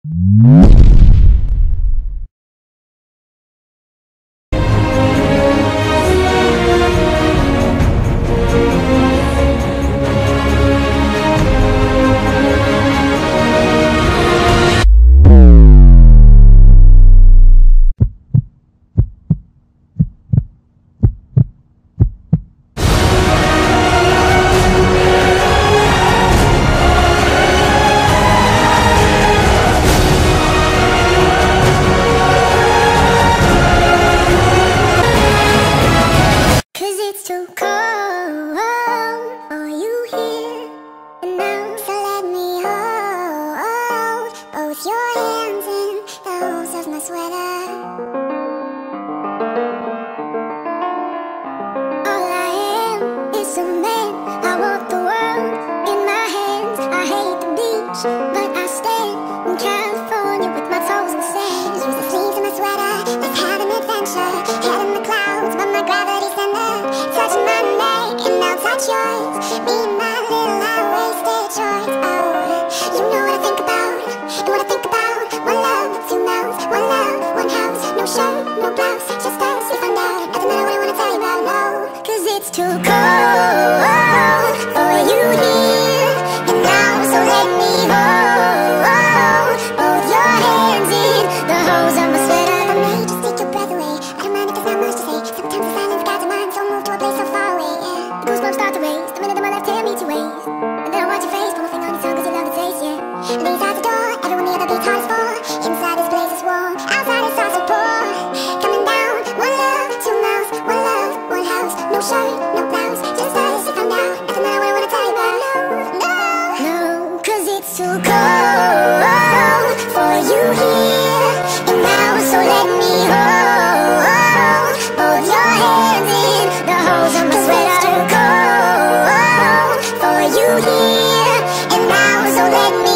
But I stand in California with my toes in sand. Use the sleeves of my sweater, let's have an adventure. Head in the clouds, but my gravity center. Touch my neck and I'll touch yours. Me and my little high-waisted shorts. Oh, you know what I think about, and what I think about. One love, two mouths, one love, one house. No shirt, no blouse, just us, you find out. Nothing that I really wanna tell you about, no. Cause it's too cold for you here and now, so let me hold both your hands in the hose of my sweater. I may just take your breath away, I don't mind if there's not much to say. Sometimes the silence guides your mind, so move to a place so far away, yeah. The goosebumps start to raise the minute that my left hand meets your waist. And then I watch your face, put my finger on your tongue cause you love the taste, yeah. And then you out the door, everyone near the beat's heart is full. Inside this place is warm, outside it's all so poor. Coming down, one love, two mouths, one love, one house. No shirt, no blouse, just us, you found out. Nothing that I really wanna tell you about, no, cause it's too cold for you here and now, so let me hold both your hands in the hose of my sweater. It's too cold for you here and now, so let me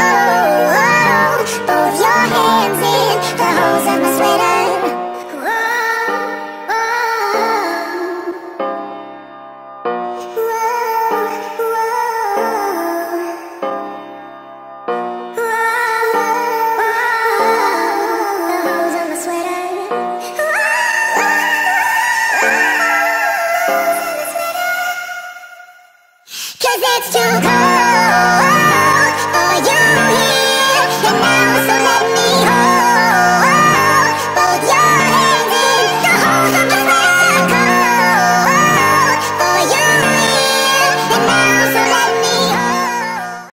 hold both your hands in the hose of my sweater. Cause it's too cold.